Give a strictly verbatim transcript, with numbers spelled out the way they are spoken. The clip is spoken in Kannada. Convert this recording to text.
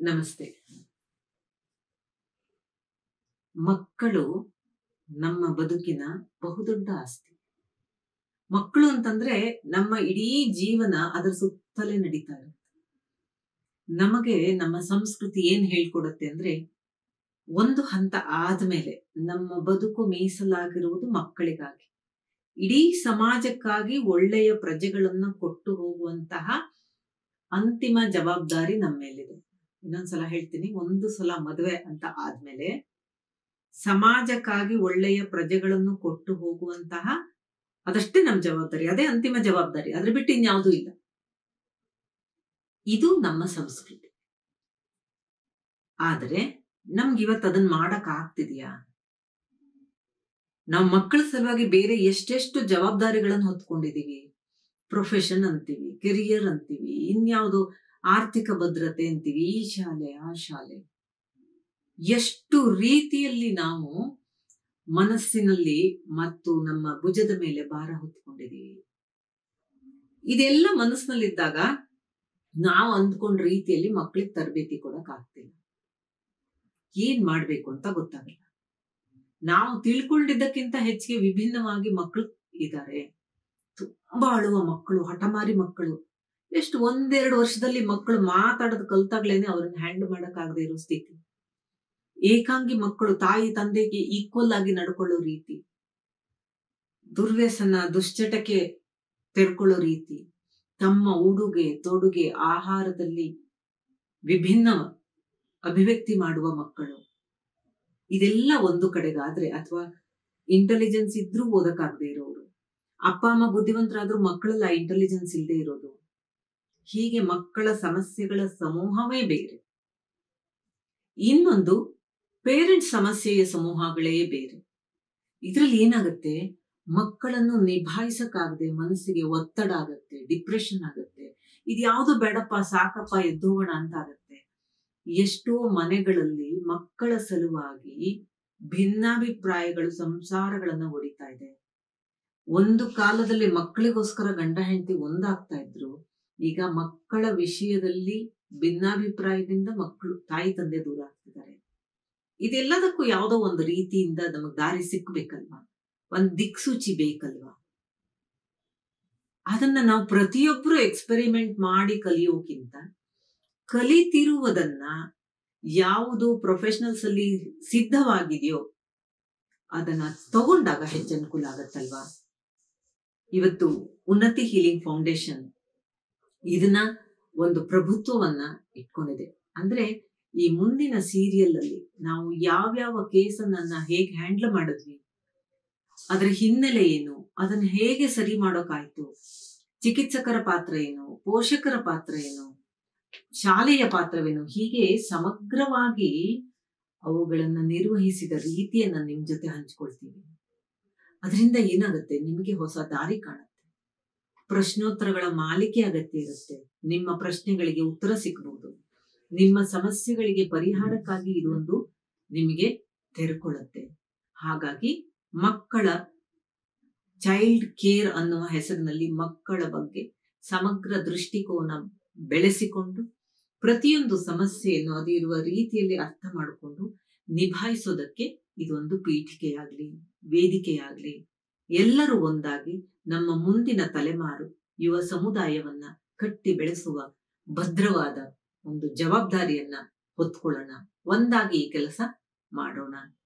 ನಮಸ್ತೆ. ಮಕ್ಕಳು ನಮ್ಮ ಬದುಕಿನ ಬಹುದೊಡ್ಡ ಆಸ್ತಿ. ಮಕ್ಕಳು ಅಂತಂದ್ರೆ ನಮ್ಮ ಇಡೀ ಜೀವನ ಅದರ ಸುತ್ತಲೇ ನಡೀತಾ ಇರುತ್ತೆ. ನಮಗೆ ನಮ್ಮ ಸಂಸ್ಕೃತಿ ಏನ್ ಹೇಳ್ಕೊಡುತ್ತೆ ಅಂದ್ರೆ, ಒಂದು ಹಂತ ಆದ್ಮೇಲೆ ನಮ್ಮ ಬದುಕು ಮೀಸಲಾಗಿರುವುದು ಮಕ್ಕಳಿಗಾಗಿ. ಇಡೀ ಸಮಾಜಕ್ಕಾಗಿ ಒಳ್ಳೆಯ ಪ್ರಜೆಗಳನ್ನ ಕೊಟ್ಟು ಹೋಗುವಂತಹ ಅಂತಿಮ ಜವಾಬ್ದಾರಿ ನಮ್ಮ ಮೇಲಿದೆ. ಇನ್ನೊಂದ್ಸಲ ಹೇಳ್ತೀನಿ, ಒಂದು ಸಲ ಮದುವೆ ಅಂತ ಆದ್ಮೇಲೆ ಸಮಾಜಕ್ಕಾಗಿ ಒಳ್ಳೆಯ ಪ್ರಜೆಗಳನ್ನು ಕೊಟ್ಟು ಹೋಗುವಂತಹ ಅದಷ್ಟೇ ನಮ್ಮ ಜವಾಬ್ದಾರಿ, ಅದೇ ಅಂತಿಮ ಜವಾಬ್ದಾರಿ. ಅದ್ರ ಬಿಟ್ಟು ಇನ್ಯಾವುದೂ ಇಲ್ಲ. ಇದು ನಮ್ಮ ಸಂಸ್ಕೃತಿ. ಆದ್ರೆ ನಮ್ಗೆ ಇವತ್ತು ಅದನ್ನ ಮಾಡಕ್ ಆಗ್ತಿದ್ಯಾ? ನಾವು ಮಕ್ಕಳ ಸಲುವಾಗಿ ಬೇರೆ ಎಷ್ಟೆಷ್ಟು ಜವಾಬ್ದಾರಿಗಳನ್ನು ಹೊತ್ಕೊಂಡಿದೀವಿ. ಪ್ರೊಫೆಷನ್ ಅಂತೀವಿ, ಕೆರಿಯರ್ ಅಂತೀವಿ, ಇನ್ಯಾವುದು ಆರ್ಥಿಕ ಭದ್ರತೆ ಅಂತೀವಿ, ಈ ಶಾಲೆ ಆ ಶಾಲೆ. ಎಷ್ಟು ರೀತಿಯಲ್ಲಿ ನಾವು ಮನಸ್ಸಿನಲ್ಲಿ ಮತ್ತು ನಮ್ಮ ಭುಜದ ಮೇಲೆ ಭಾರ ಹೊತ್ಕೊಂಡಿದೀವಿ. ಇದೆಲ್ಲ ಮನಸ್ಸಿನಲ್ಲಿದ್ದಾಗ ನಾವು ಅಂದ್ಕೊಂಡ ರೀತಿಯಲ್ಲಿ ಮಕ್ಕಳಿಗೆ ತರಬೇತಿ ಕೊಡಕ್ ಆಗ್ತಿಲ್ಲ. ಏನ್ ಮಾಡ್ಬೇಕು ಅಂತ ಗೊತ್ತಾಗಲ್ಲ. ನಾವು ತಿಳ್ಕೊಂಡಿದ್ದಕ್ಕಿಂತ ಹೆಚ್ಚಿಗೆ ವಿಭಿನ್ನವಾಗಿ ಮಕ್ಕಳು ಇದ್ದಾರೆ. ತುಂಬಾ ಅಳುವ ಮಕ್ಕಳು, ಹಠಮಾರಿ ಮಕ್ಕಳು. ಎಷ್ಟು ಒಂದೆರಡು ವರ್ಷದಲ್ಲಿ ಮಕ್ಕಳು ಮಾತಾಡೋದು ಕಲ್ತಾಗ್ಲೇನೆ ಅವ್ರನ್ನ ಹ್ಯಾಂಡಲ್ ಮಾಡಕ್ ಆಗದೆ ಇರೋ ಸ್ಥಿತಿ. ಏಕಾಂಗಿ ಮಕ್ಕಳು ತಾಯಿ ತಂದೆಗೆ ಈಕ್ವಲ್ ಆಗಿ ನಡ್ಕೊಳ್ಳೋ ರೀತಿ, ದುರ್ವ್ಯಸನ ದುಶ್ಚಟಕ್ಕೆ ತೆರ್ಕೊಳ್ಳೋ ರೀತಿ, ತಮ್ಮ ಉಡುಗೆ ತೊಡುಗೆ ಆಹಾರದಲ್ಲಿ ವಿಭಿನ್ನ ಅಭಿವ್ಯಕ್ತಿ ಮಾಡುವ ಮಕ್ಕಳು. ಇದೆಲ್ಲ ಒಂದು ಕಡೆಗಾದ್ರೆ, ಅಥವಾ ಇಂಟೆಲಿಜೆನ್ಸ್ ಇದ್ರೂ ಓದಕ್ಕಾಗದೆ ಇರೋರು, ಅಪ್ಪ ಅಮ್ಮ ಬುದ್ಧಿವಂತರಾದ್ರೂ ಮಕ್ಕಳಲ್ಲ ಇಂಟೆಲಿಜೆನ್ಸ್ ಇಲ್ಲದೆ ಇರೋದು. ಹೀಗೆ ಮಕ್ಕಳ ಸಮಸ್ಯೆಗಳ ಸಮೂಹವೇ ಬೇರೆ. ಇನ್ನೊಂದು ಪೇರೆಂಟ್ಸ್ ಸಮಸ್ಯೆಯ ಸಮೂಹಗಳೇ ಬೇರೆ. ಇದ್ರಲ್ಲಿ ಏನಾಗುತ್ತೆ, ಮಕ್ಕಳನ್ನು ನಿಭಾಯಿಸಕ್ಕಾಗದೆ ಮನಸ್ಸಿಗೆ ಒತ್ತಡ ಆಗತ್ತೆ, ಡಿಪ್ರೆಷನ್ ಆಗತ್ತೆ. ಇದ್ಯಾವುದು ಬೇಡಪ್ಪ, ಸಾಕಪ್ಪ, ಎದ್ದೋಗೋಣ ಅಂತ ಆಗತ್ತೆ. ಎಷ್ಟೋ ಮನೆಗಳಲ್ಲಿ ಮಕ್ಕಳ ಸಲುವಾಗಿ ಭಿನ್ನಾಭಿಪ್ರಾಯಗಳು ಸಂಸಾರಗಳನ್ನ ಒಡಿತಾ ಇದೆ. ಒಂದು ಕಾಲದಲ್ಲಿ ಮಕ್ಕಳಿಗೋಸ್ಕರ ಗಂಡ ಹೆಂಡತಿ ಒಂದಾಗ್ತಾ ಇದ್ರು. ಈಗ ಮಕ್ಕಳ ವಿಷಯದಲ್ಲಿ ಭಿನ್ನಾಭಿಪ್ರಾಯದಿಂದ ಮಕ್ಕಳು ತಾಯಿ ತಂದೆ ದೂರ ಆಗ್ತಿದ್ದಾರೆ. ಇದೆಲ್ಲದಕ್ಕೂ ಯಾವುದೋ ಒಂದು ರೀತಿಯಿಂದ ನಮಗ್ ದಾರಿ ಸಿಕ್ಬೇಕಲ್ವಾ, ಒಂದ್ ದಿಕ್ಸೂಚಿ ಬೇಕಲ್ವಾ. ಅದನ್ನ ನಾವು ಪ್ರತಿಯೊಬ್ರು ಎಕ್ಸ್ಪೆರಿಮೆಂಟ್ ಮಾಡಿ ಕಲಿಯೋಕ್ಕಿಂತ ಕಲಿತಿರುವುದನ್ನ ಯಾವುದು ಪ್ರೊಫೆಷನಲ್ಸ್ ಅಲ್ಲಿ ಸಿದ್ಧವಾಗಿದೆಯೋ ಅದನ್ನ ತಗೊಂಡಾಗ ಹೆಚ್ಚು ಅನುಕೂಲ ಆಗತ್ತಲ್ವಾ. ಇವತ್ತು ಉನ್ನತಿ ಹೀಲಿಂಗ್ ಫೌಂಡೇಶನ್ ಇದನ್ನ ಒಂದು ಪ್ರಭುತ್ವವನ್ನ ಇಟ್ಕೊಂಡಿದೆ. ಅಂದ್ರೆ ಈ ಮುಂದಿನ ಸೀರಿಯಲ್ ಅಲ್ಲಿ ನಾವು ಯಾವ್ಯಾವ ಕೇಸನ್ನ ಹೇಗೆ ಹ್ಯಾಂಡಲ್ ಮಾಡಿದ್ವಿ, ಅದರ ಹಿನ್ನೆಲೆ ಏನು, ಅದನ್ನ ಹೇಗೆ ಸರಿ ಮಾಡೋಕಾಯ್ತು, ಚಿಕಿತ್ಸಕರ ಪಾತ್ರ ಏನು, ಪೋಷಕರ ಪಾತ್ರ ಏನು, ಶಾಲೆಯ ಪಾತ್ರವೇನು, ಹೀಗೆ ಸಮಗ್ರವಾಗಿ ಅವುಗಳನ್ನ ನಿರ್ವಹಿಸಿದ ರೀತಿಯನ್ನ ನಿಮ್ ಜೊತೆ ಹಂಚ್ಕೊಳ್ತೀವಿ. ಅದರಿಂದ ಏನಾಗುತ್ತೆ, ನಿಮಗೆ ಹೊಸ ದಾರಿ ಕಾಣುತ್ತೆ. ಪ್ರಶ್ನೋತ್ತರಗಳ ಮಾಲಿಕೆ ಅಗತ್ಯ ಇರುತ್ತೆ. ನಿಮ್ಮ ಪ್ರಶ್ನೆಗಳಿಗೆ ಉತ್ತರ ಸಿಗಬಹುದು. ನಿಮ್ಮ ಸಮಸ್ಯೆಗಳಿಗೆ ಪರಿಹಾರಕ್ಕಾಗಿ ಇದೊಂದು ನಿಮಗೆ ತೆರೆಕೊಳ್ಳುತ್ತೆ. ಹಾಗಾಗಿ ಮಕ್ಕಳ ಚೈಲ್ಡ್ ಕೇರ್ ಅನ್ನುವ ಹೆಸರಿನಲ್ಲಿ ಮಕ್ಕಳ ಬಗ್ಗೆ ಸಮಗ್ರ ದೃಷ್ಟಿಕೋನ ಬೆಳೆಸಿಕೊಂಡು ಪ್ರತಿಯೊಂದು ಸಮಸ್ಯೆಯನ್ನು ಅದು ಇರುವ ರೀತಿಯಲ್ಲಿ ಅರ್ಥ ಮಾಡಿಕೊಂಡು ನಿಭಾಯಿಸೋದಕ್ಕೆ ಇದೊಂದು ಪೀಠಿಕೆಯಾಗ್ಲಿ, ವೇದಿಕೆಯಾಗ್ಲಿ, ಎಲ್ಲರೂ ಒಂದಾಗಿ ನಮ್ಮ ಮುಂದಿನ ತಲೆಮಾರು ಯುವ ಸಮುದಾಯವನ್ನ ಕಟ್ಟಿ ಬೆಳೆಸುವ ಭದ್ರವಾದ ಒಂದು ಜವಾಬ್ದಾರಿಯನ್ನ ಹೊತ್ಕೊಳ್ಳೋಣ. ಒಂದಾಗಿ ಈ ಕೆಲಸ ಮಾಡೋಣ.